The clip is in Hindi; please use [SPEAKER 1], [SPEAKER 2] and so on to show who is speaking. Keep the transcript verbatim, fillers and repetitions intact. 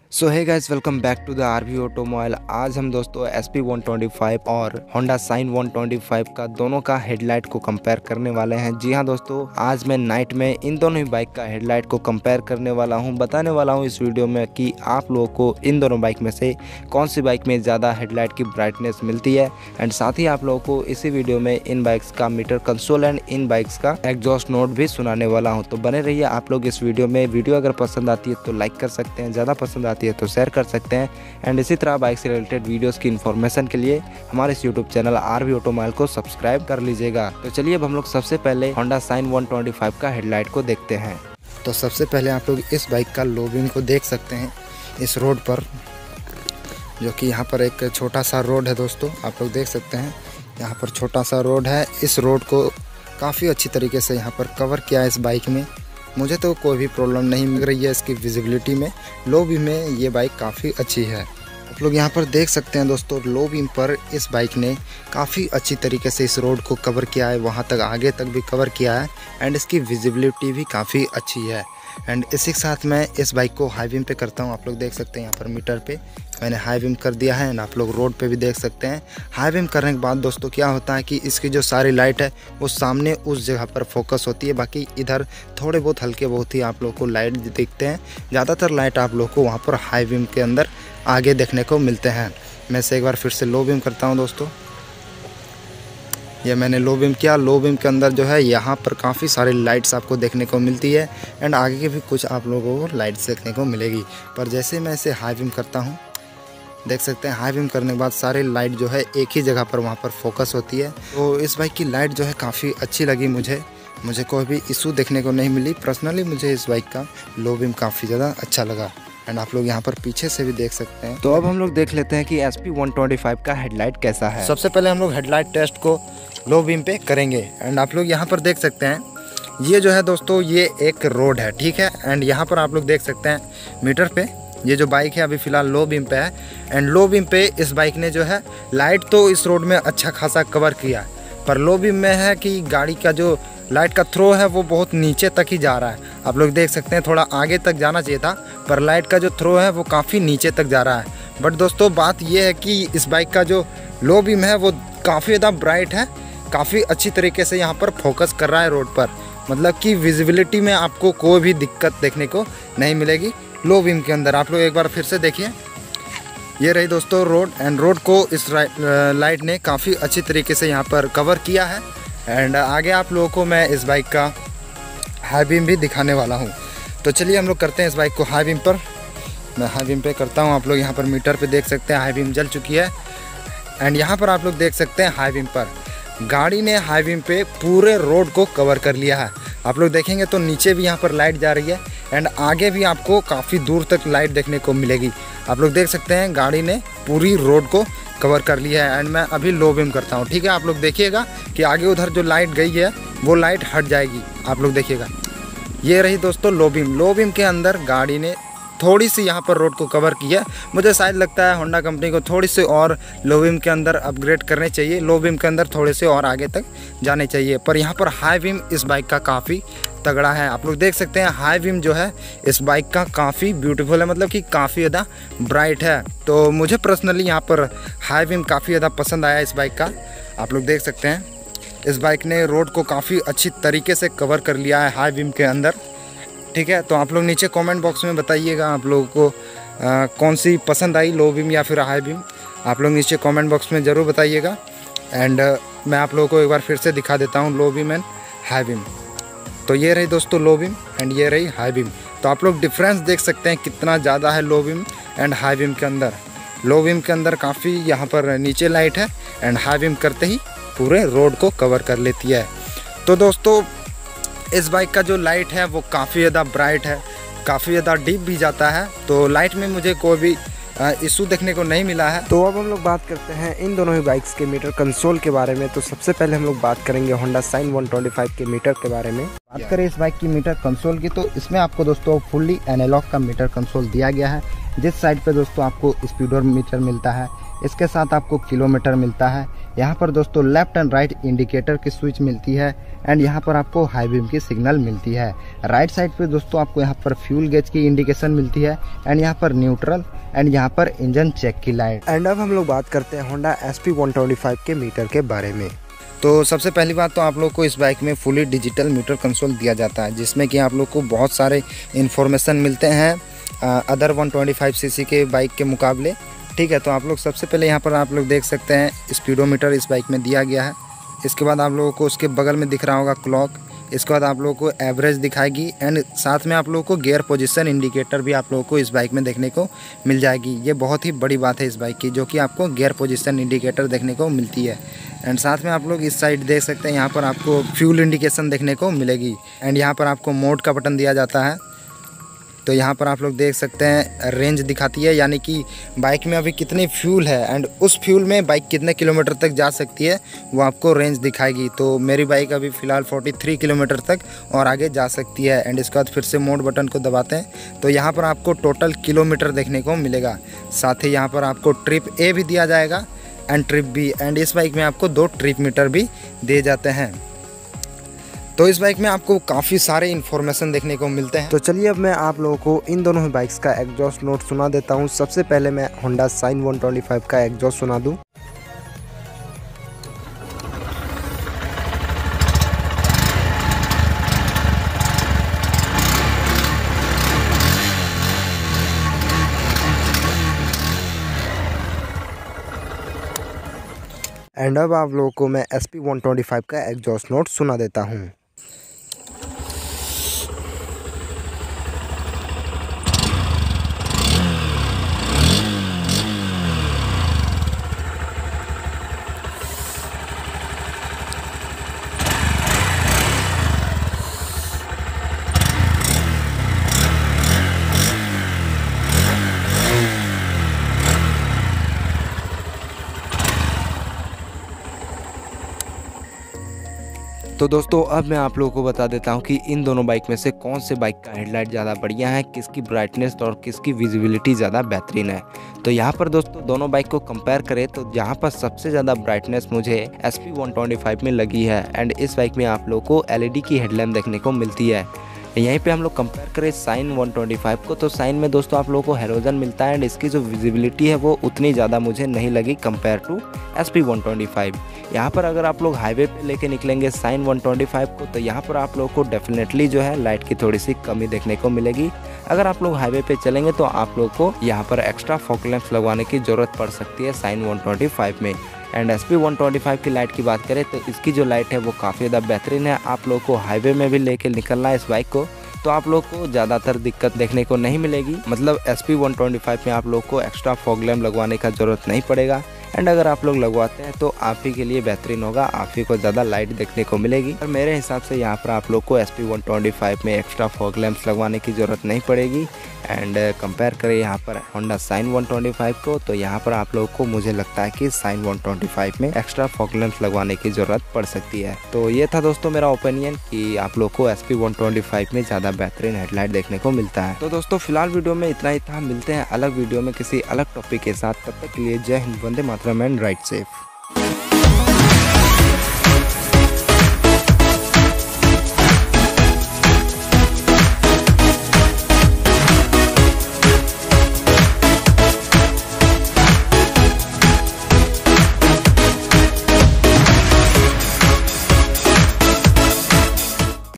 [SPEAKER 1] So hey guys, welcome back to the RV automobile. आज हम दोस्तों S P one twenty five और Honda Shine one twenty five का दोनों का हेडलाइट को कंपेयर करने वाले हैं। जी हां दोस्तों, आज मैं नाइट में इन दोनों ही बाइक का हेडलाइट को कंपेयर करने वाला हूं। बताने वाला हूं इस वीडियो में कि आप लोगों को इन दोनों बाइक में से कौन सी बाइक में ज़्यादा हेडलाइट की ब्राइटनेस मिलती है। एंड साथ ही आप लोगों को इसी वीडियो में इन बाइक्स का मीटर कंसोल एंड इन बाइक्स का एग्जॉस्ट नोट भी सुनाने वाला हूँ। तो बने रहिए आप लोग इस वीडियो में। वीडियो अगर पसंद आती है तो लाइक कर सकते हैं, ज़्यादा पसंद आती है तो शेयर कर सकते हैं। एंड इसी तरह बाइक से रिलेटेड वीडियोस की इन्फॉर्मेशन के लिए हमारे इस यूट्यूब चैनल आरवी ऑटोमोबाइल को सब्सक्राइब कर लीजिएगा। तो चलिए अब हम लोग सबसे पहले Honda Shine one twenty five का हेडलाइट को देखते हैं। तो सबसे पहले आप लोग इस बाइक का लो बीम को देख सकते हैं इस रोड पर, जो कि यहाँ पर एक छोटा सा रोड है दोस्तों। आप लोग देख सकते हैं यहाँ पर छोटा सा रोड है। इस रोड को काफ़ी अच्छी तरीके से यहाँ पर कवर किया है इस बाइक में। मुझे तो कोई भी प्रॉब्लम नहीं मिल रही है इसकी विजिबिलिटी में। लो बीम में ये बाइक काफ़ी अच्छी है। आप लोग यहाँ पर देख सकते हैं दोस्तों, लो बीम पर इस बाइक ने काफ़ी अच्छी तरीके से इस रोड को कवर किया है, वहाँ तक आगे तक भी कवर किया है। एंड इसकी विजिबिलिटी भी काफ़ी अच्छी है। एंड इसी के साथ मैं इस बाइक को हाई बीम पे करता हूँ। आप लोग देख सकते हैं यहाँ पर मीटर पे मैंने हाई बीम कर दिया है। एंड आप लोग रोड पे भी देख सकते हैं। हाई बीम करने के बाद दोस्तों क्या होता है कि इसकी जो सारी लाइट है वो सामने उस जगह पर फोकस होती है। बाकी इधर थोड़े बहुत हल्के बहुत ही आप लोग को लाइट दिखते हैं। ज़्यादातर लाइट आप लोग को वहाँ पर हाई बीम के अंदर आगे देखने को मिलते हैं। मैं से एक बार फिर से लो बीम करता हूँ दोस्तों। ये मैंने लो बीम किया। लो बीम के अंदर जो है यहाँ पर काफ़ी सारी लाइट्स आपको देखने को मिलती है। एंड आगे की भी कुछ आप लोगों को लाइट्स देखने को मिलेगी। पर जैसे मैं इसे हाई बीम करता हूँ, देख सकते हैं हाई बीम करने के बाद सारी लाइट जो है एक ही जगह पर वहाँ पर फोकस होती है। तो इस बाइक की लाइट जो है काफ़ी अच्छी लगी मुझे। मुझे कोई भी इशू देखने को नहीं मिली। पर्सनली मुझे इस बाइक का लो बीम काफ़ी ज़्यादा अच्छा लगा। एंड आप लोग यहाँ पर पीछे से भी देख सकते हैं। तो अब हम लोग देख लेते हैं कि S P one twenty five का हेडलाइट कैसा है। सबसे पहले हम लोग हेडलाइट टेस्ट को लो बीम पे करेंगे। एंड आप लोग यहाँ पर देख सकते हैं, ये जो है दोस्तों ये एक रोड है, ठीक है। एंड यहाँ पर आप लोग देख सकते हैं मीटर पे ये जो बाइक है अभी फ़िलहाल लो बीम पे है। एंड लो बीम पे इस बाइक ने जो है लाइट तो इस रोड में अच्छा खासा कवर किया, पर लो बीम में है कि गाड़ी का जो लाइट का थ्रो है वो बहुत नीचे तक ही जा रहा है। आप लोग देख सकते हैं थोड़ा आगे तक जाना चाहिए था, पर लाइट का जो थ्रो है वो काफ़ी नीचे तक जा रहा है। बट दोस्तों बात ये है कि इस बाइक का जो लो बीम है वो काफ़ी ज़्यादा ब्राइट है, काफ़ी अच्छी तरीके से यहाँ पर फोकस कर रहा है रोड पर। मतलब कि विजिबिलिटी में आपको कोई भी दिक्कत देखने को नहीं मिलेगी लो बीम के अंदर। आप लोग एक बार फिर से देखिए, ये रही दोस्तों रोड। एंड रोड को इस लाइट ने काफ़ी अच्छी तरीके से यहाँ पर कवर किया है। एंड आगे आप लोगों को मैं इस बाइक का हाई बीम भी दिखाने वाला हूँ। तो चलिए हम लोग करते हैं इस बाइक को हाई बीम पर। मैं हाई बीम पे करता हूँ। आप लोग यहाँ पर मीटर पे देख सकते हैं हाई बीम जल चुकी है। एंड यहाँ पर आप लोग देख सकते हैं हाई बीम पर गाड़ी ने हाई बीम पे पूरे रोड को कवर कर लिया है। आप लोग देखेंगे तो नीचे भी यहाँ पर लाइट जा रही है। एंड आगे भी आपको काफ़ी दूर तक लाइट देखने को मिलेगी। आप लोग देख सकते हैं गाड़ी ने पूरी रोड को कवर कर लिया है। एंड मैं अभी लो बीम करता हूँ, ठीक है। आप लोग देखिएगा कि आगे उधर जो लाइट गई है वो लाइट हट जाएगी। आप लोग देखिएगा, ये रही दोस्तों लो बीम। लो बीम के अंदर गाड़ी ने थोड़ी सी यहाँ पर रोड को कवर किया। मुझे शायद लगता है होंडा कंपनी को थोड़ी सी और लो बीम के अंदर अपग्रेड करने चाहिए। लो बीम के अंदर थोड़े से और आगे तक जाने चाहिए। पर यहाँ पर हाई बीम इस बाइक का काफ़ी तगड़ा है। आप लोग देख सकते हैं हाई बीम जो है इस बाइक का काफ़ी ब्यूटीफुल है, मतलब कि काफ़ी ज़्यादा ब्राइट है। तो मुझे पर्सनली यहाँ पर हाई बीम काफ़ी ज़्यादा पसंद आया इस बाइक का। आप लोग देख सकते हैं इस बाइक ने रोड को काफ़ी अच्छी तरीके से कवर कर लिया है हाई बीम के अंदर, ठीक है। तो आप लोग नीचे कमेंट बॉक्स में बताइएगा आप लोगों को आ, कौन सी पसंद आई, लो बीम या फिर हाई बीम। आप लोग नीचे कमेंट बॉक्स में ज़रूर बताइएगा। एंड मैं आप लोगों को एक बार फिर से दिखा देता हूँ low beam and high beam. तो ये रही दोस्तों लो बीम एंड ये रही हाई बीम। तो आप लोग डिफरेंस देख सकते हैं कितना ज़्यादा है low beam and high beam के अंदर। लो बीम के अंदर काफ़ी यहाँ पर नीचे लाइट है एंड हाई बीम करते ही पूरे रोड को कवर कर लेती है। तो दोस्तों इस बाइक का जो लाइट है वो काफ़ी ज़्यादा ब्राइट है, काफ़ी ज़्यादा डीप भी जाता है। तो लाइट में मुझे कोई भी इशू देखने को नहीं मिला है। तो अब हम लोग बात करते हैं इन दोनों ही बाइक्स के मीटर कंसोल के बारे में। तो सबसे पहले हम लोग बात करेंगे Honda Shine one twenty five के मीटर के बारे में। बात करें इस बाइक की मीटर कंसोल की, तो इसमें आपको दोस्तों फुल्ली एनालॉग का मीटर कंसोल दिया गया है। जिस साइड पे दोस्तों आपको स्पीडोमीटर मिलता है, इसके साथ आपको किलोमीटर मिलता है, यहाँ पर दोस्तों लेफ्ट एंड राइट इंडिकेटर की स्विच मिलती है एंड यहाँ पर आपको हाई बीम की सिग्नल मिलती है। राइट साइड पे दोस्तों आपको यहाँ पर फ्यूल गेज की इंडिकेशन मिलती है एंड यहाँ पर न्यूट्रल एंड यहाँ पर इंजन चेक की लाइट।
[SPEAKER 2] एंड अब हम लोग बात करते हैं Honda S P one twenty five के मीटर के बारे में।
[SPEAKER 1] तो सबसे पहली बात तो आप लोग को इस बाइक में फुली डिजिटल मीटर कंसोल दिया जाता है, जिसमें कि आप लोग को बहुत सारे इन्फॉर्मेशन मिलते हैं other one twenty five CC के बाइक के मुकाबले। ठीक है, तो आप लोग सबसे पहले यहाँ पर आप लोग देख सकते हैं स्पीडोमीटर इस बाइक में दिया गया है। इसके बाद आप लोगों को उसके बगल में दिख रहा होगा क्लॉक। इसके बाद आप लोगों को एवरेज दिखाएगी एंड साथ में आप लोगों को गियर पोजीशन इंडिकेटर भी आप लोगों को इस बाइक में देखने को मिल जाएगी। ये बहुत ही बड़ी बात है इस बाइक की, जो कि आपको गियर पोजीशन इंडिकेटर देखने को मिलती है। एंड साथ में आप लोग इस साइड देख सकते हैं, यहाँ पर आपको फ्यूल इंडिकेशन देखने को मिलेगी एंड यहाँ पर आपको मोड का बटन दिया जाता है। तो यहाँ पर आप लोग देख सकते हैं रेंज दिखाती है, यानी कि बाइक में अभी कितनी फ्यूल है एंड उस फ्यूल में बाइक कितने किलोमीटर तक जा सकती है वो आपको रेंज दिखाएगी। तो मेरी बाइक अभी फ़िलहाल तैंतालीस किलोमीटर तक और आगे जा सकती है। एंड इसके बाद फिर से मोड बटन को दबाते हैं तो यहाँ पर आपको टोटल किलोमीटर देखने को मिलेगा। साथ ही यहाँ पर आपको ट्रिप ए भी दिया जाएगा एंड ट्रिप बी। एंड इस बाइक में आपको दो ट्रिप मीटर भी दिए जाते हैं। तो इस बाइक में आपको काफ़ी सारे इन्फॉर्मेशन देखने को मिलते हैं।
[SPEAKER 2] तो चलिए अब मैं आप लोगों को इन दोनों ही बाइक्स का एग्जॉस्ट नोट सुना देता हूं। सबसे पहले मैं Honda Shine one twenty five का एग्जॉस्ट सुना दूं। एंड अब आप लोगों को मैं S P one twenty five का एग्जॉस्ट नोट सुना देता हूं। तो दोस्तों अब मैं आप लोगों को बता देता हूं कि इन दोनों बाइक में से कौन से बाइक का हेडलाइट ज़्यादा बढ़िया है, किसकी ब्राइटनेस और किसकी विजिबिलिटी ज़्यादा बेहतरीन है। तो यहाँ पर दोस्तों दोनों बाइक को कंपेयर करें तो यहाँ पर सबसे ज़्यादा ब्राइटनेस मुझे S P one twenty five में लगी है एंड इस बाइक में आप लोगों को एल ई डी की हेडलैम्प देखने को मिलती है। यहीं पे हम लोग कंपेयर करें साइन वन ट्वेंटी फाइव को तो साइन में दोस्तों आप लोगों को हेलोजन मिलता है एंड इसकी जो विजिबिलिटी है वो उतनी ज़्यादा मुझे नहीं लगी compare to S P one twenty five. यहाँ पर अगर आप लोग हाईवे पे लेके निकलेंगे साइन वन ट्वेंटी फाइव को तो यहाँ पर आप लोगों को डेफिनेटली जो है लाइट की थोड़ी सी कमी देखने को मिलेगी। अगर आप लोग हाईवे पे चलेंगे तो आप लोग को यहाँ पर एक्स्ट्रा फॉग लैंप्स लगवाने की ज़रूरत पड़ सकती है साइन वन ट्वेंटी फाइव में। And S P one twenty five की लाइट की बात करें तो इसकी जो लाइट है वो काफ़ी ज़्यादा बेहतरीन है। आप लोग को हाईवे में भी लेके निकलना है इस बाइक को तो आप लोग को ज़्यादातर दिक्कत देखने को नहीं मिलेगी। मतलब S P one twenty five में आप लोग को एक्स्ट्रा फॉग लैम्प लगवाने का ज़रूरत नहीं पड़ेगा एंड अगर आप लोग लगवाते हैं तो आप ही के लिए बेहतरीन होगा, आप ही को ज़्यादा लाइट देखने को मिलेगी। और मेरे हिसाब से यहाँ पर आप लोग को S P one twenty five में एक्स्ट्रा फॉग लैम्प्स लगवाने की ज़रूरत नहीं पड़ेगी। एंड कंपेयर करें यहाँ पर Honda Shine one twenty five को तो यहाँ पर आप लोगों को मुझे लगता है कि साइन वन ट्वेंटी फाइव में एक्स्ट्रा फॉग लैंप्स लगवाने की ज़रूरत पड़ सकती है। तो ये था दोस्तों मेरा ओपिनियन कि आप लोग को S P one twenty five में ज़्यादा बेहतरीन हेडलाइट देखने को मिलता है। तो दोस्तों फिलहाल वीडियो में इतना ही था, मिलते हैं अलग वीडियो में किसी अलग टॉपिक के साथ। तब तक के लिए जय हिंद, वंदे मातरम एंड राइड सेफ।